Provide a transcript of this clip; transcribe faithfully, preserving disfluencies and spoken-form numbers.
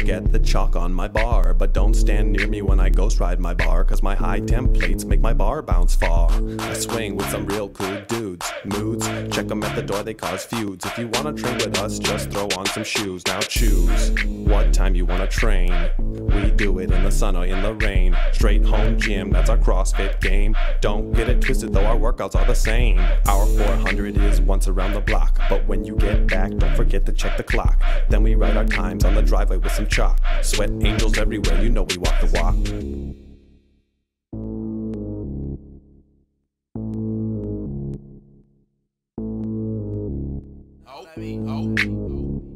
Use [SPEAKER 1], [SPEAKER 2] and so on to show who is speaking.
[SPEAKER 1] get the chalk on my bar, but don't stand near me when I ghost ride my bar, cause my high templates make my bar bounce far. I swing with some real cool dudes, moods, check them at the door, they cause feuds. If you wanna train with us, just throw on some shoes. Now choose what time you wanna train. We do it in the sun or in the rain. Straight home gym, that's our CrossFit game. Don't get it twisted though, our workouts are the same. Our four hundred is once around the block, but when you get back, don't forget to check the clock. Then we write our times on the driveway with some chalk. Sweat angels everywhere, you know we walk the walk.
[SPEAKER 2] Oh, oh, oh.